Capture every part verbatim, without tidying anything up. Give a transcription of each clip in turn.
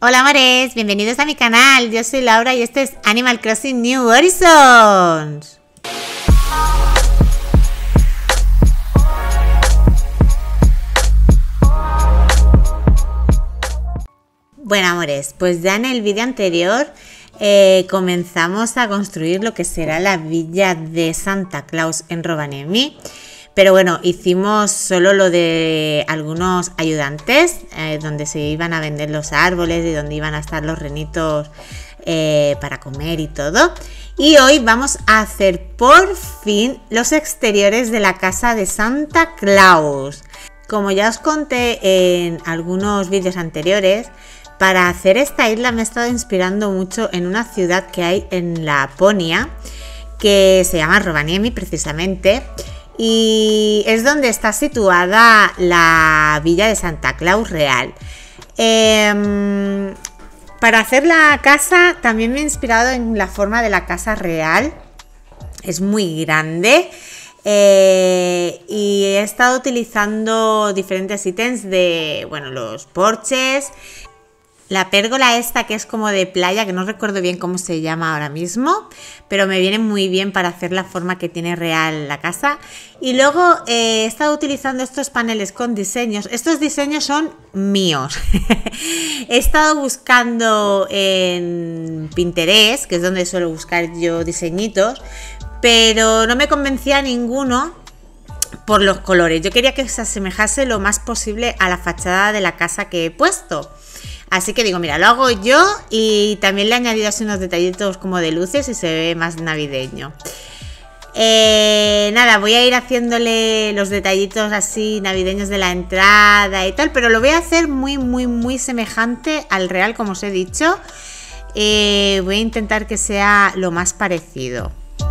Hola amores, bienvenidos a mi canal, yo soy Laura y este es Animal Crossing New Horizons. Bueno amores, pues ya en el vídeo anterior eh, comenzamos a construir lo que será la villa de Santa Claus en Rovaniemi. Pero bueno, hicimos solo lo de algunos ayudantes, eh, donde se iban a vender los árboles y donde iban a estar los renitos eh, para comer y todo. Y hoy vamos a hacer por fin los exteriores de la casa de Santa Claus. Como ya os conté en algunos vídeos anteriores, para hacer esta isla me he estado inspirando mucho en una ciudad que hay en Laponia, que se llama Rovaniemi precisamente. Y es donde está situada la villa de Santa Claus real. Eh, para hacer la casa también me he inspirado en la forma de la casa real. Es muy grande. Eh, y he estado utilizando diferentes ítems de, bueno, los porches. La pérgola esta que es como de playa, que no recuerdo bien cómo se llama ahora mismo, pero me viene muy bien para hacer la forma que tiene real la casa. Y luego eh, he estado utilizando estos paneles con diseños. Estos diseños son míos. He estado buscando en Pinterest, que es donde suelo buscar yo diseñitos, pero no me convencía ninguno por los colores. Yo quería que se asemejase lo más posible a la fachada de la casa que he puesto. Así que digo, mira, lo hago yo y también le he añadido así unos detallitos como de luces y se ve más navideño. Eh, nada, voy a ir haciéndole los detallitos así navideños de la entrada y tal, pero lo voy a hacer muy, muy, muy semejante al real, como os he dicho. Eh, voy a intentar que sea lo más parecido.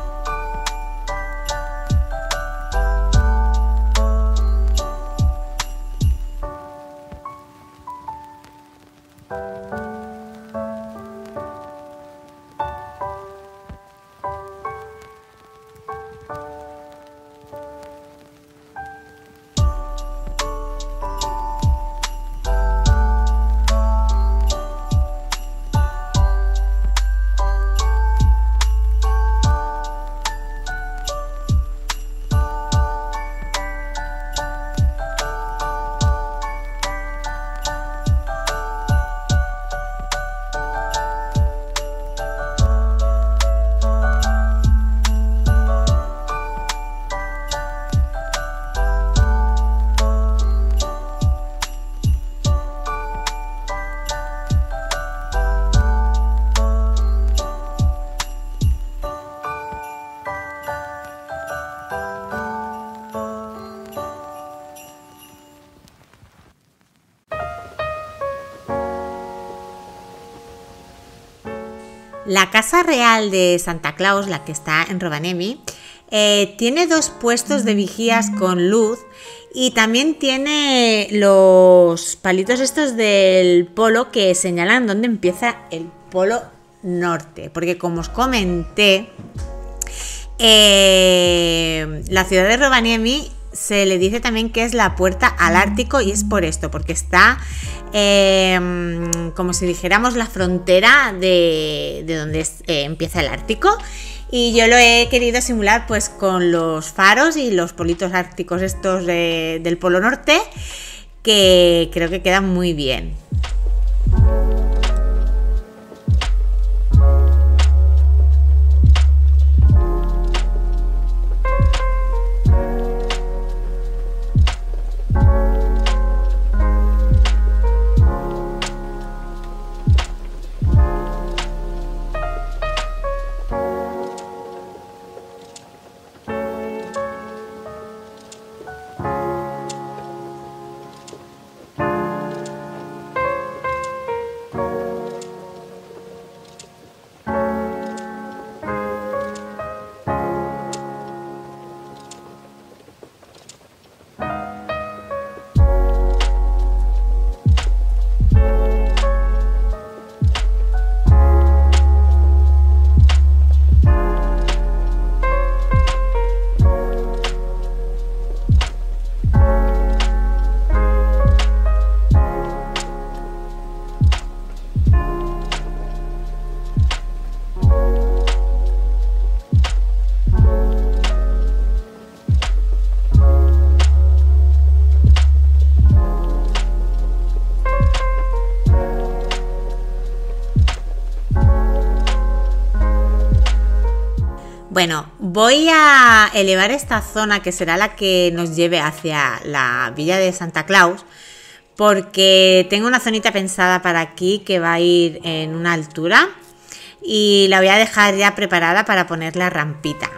La casa real de Santa Claus, la que está en Rovaniemi, eh, tiene dos puestos de vigías con luz y también tiene los palitos estos del polo que señalan dónde empieza el polo norte. Porque como os comenté, eh, la ciudad de Rovaniemi se le dice también que es la puerta al Ártico y es por esto, porque está eh, como si dijéramos la frontera de, de donde es, eh, empieza el Ártico, y yo lo he querido simular pues con los faros y los politos árticos estos de, del Polo Norte, que creo que quedan muy bien. Bueno, voy a elevar esta zona que será la que nos lleve hacia la Villa de Santa Claus, porque tengo una zonita pensada para aquí que va a ir en una altura y la voy a dejar ya preparada para poner la rampita.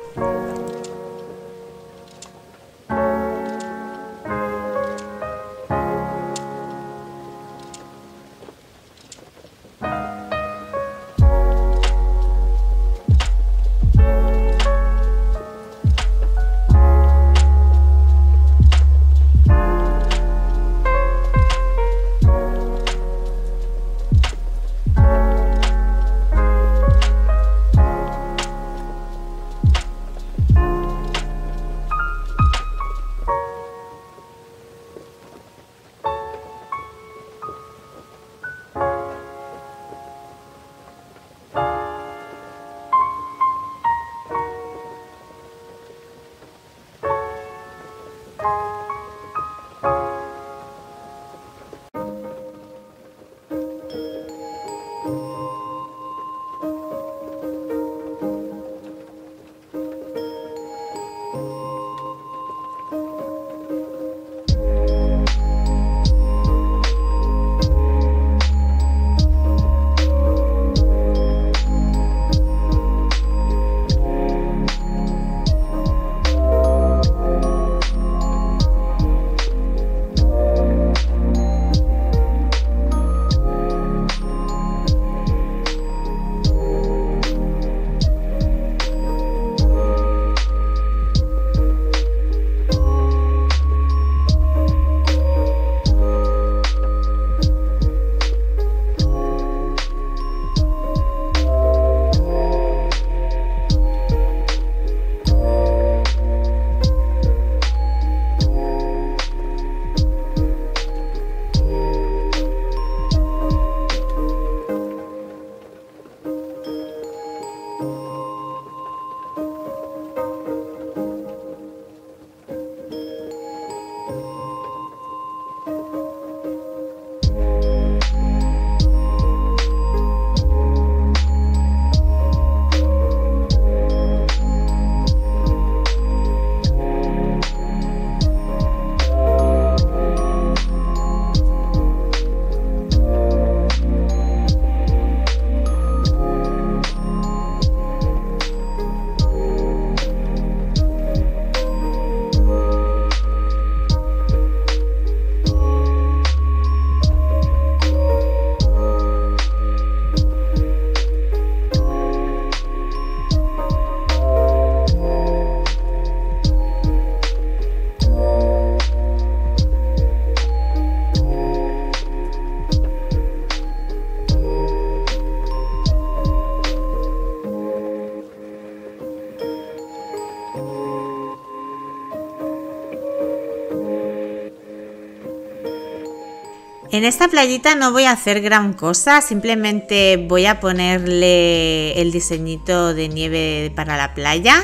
En esta playita no voy a hacer gran cosa, simplemente voy a ponerle el diseñito de nieve para la playa,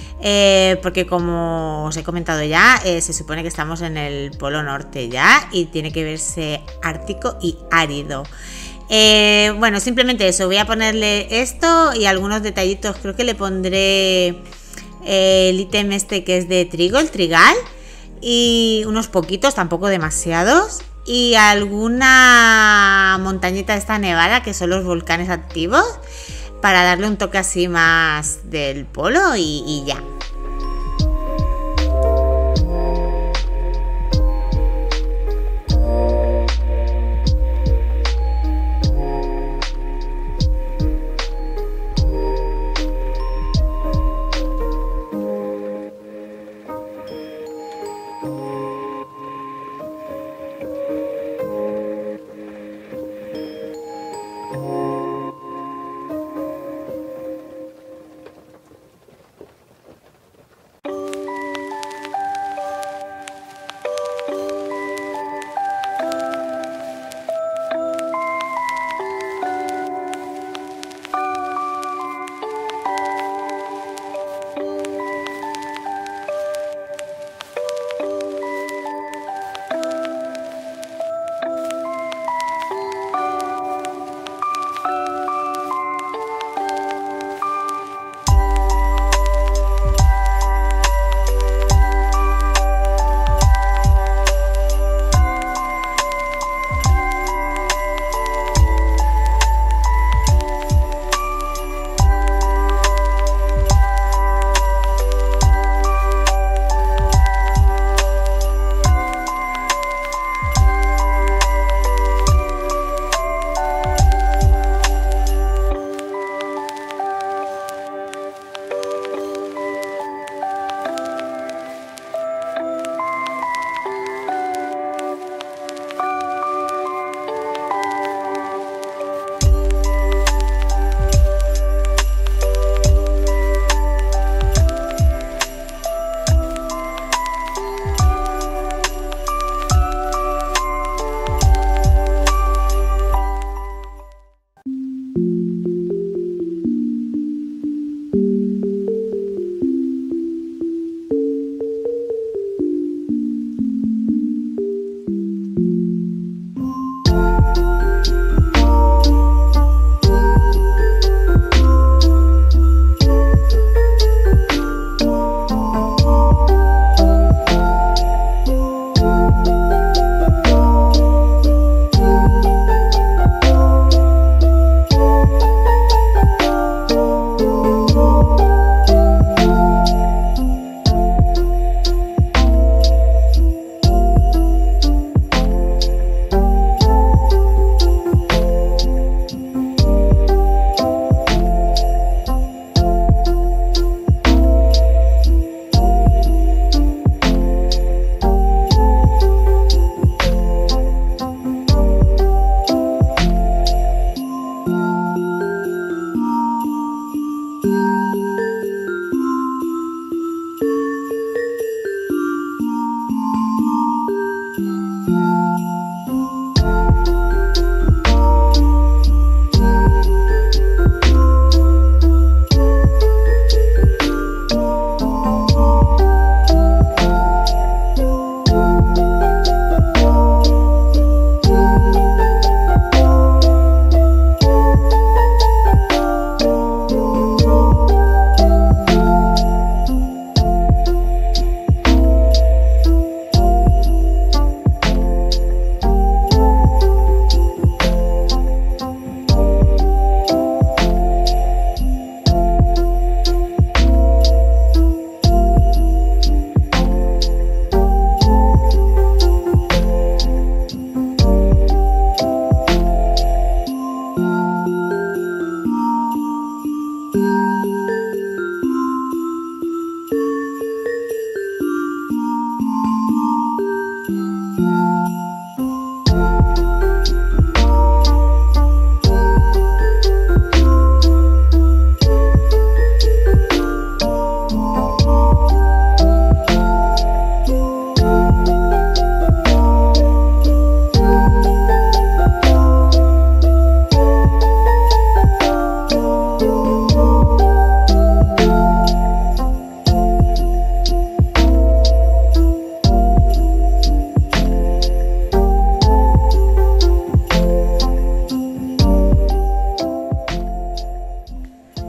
eh, porque como os he comentado ya, eh, se supone que estamos en el Polo Norte ya y tiene que verse ártico y árido. Eh, bueno, simplemente eso, voy a ponerle esto y algunos detallitos. Creo que le pondré eh, el ítem este que es de trigo, el trigal, y unos poquitos, tampoco demasiados, y alguna montañita esta nevada que son los volcanes activos para darle un toque así más del polo y, y ya.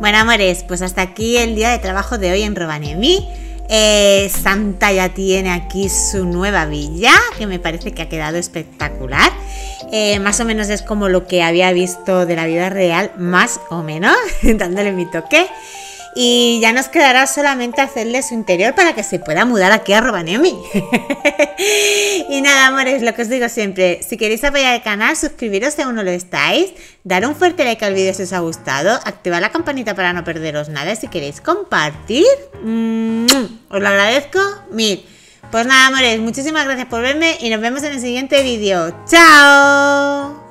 Bueno, amores, pues hasta aquí el día de trabajo de hoy en Rovaniemi. Eh, Santa ya tiene aquí su nueva villa, que me parece que ha quedado espectacular. Eh, más o menos es como lo que había visto de la vida real, más o menos, dándole mi toque. Y ya nos quedará solamente hacerle su interior para que se pueda mudar aquí a Rovaniemi. Y nada, amores, lo que os digo siempre, si queréis apoyar el canal, suscribiros si aún no lo estáis, dar un fuerte like al vídeo si os ha gustado, activar la campanita para no perderos nada y si queréis compartir, mmm, os lo agradezco mil. Pues nada, amores, muchísimas gracias por verme y nos vemos en el siguiente vídeo. ¡Chao!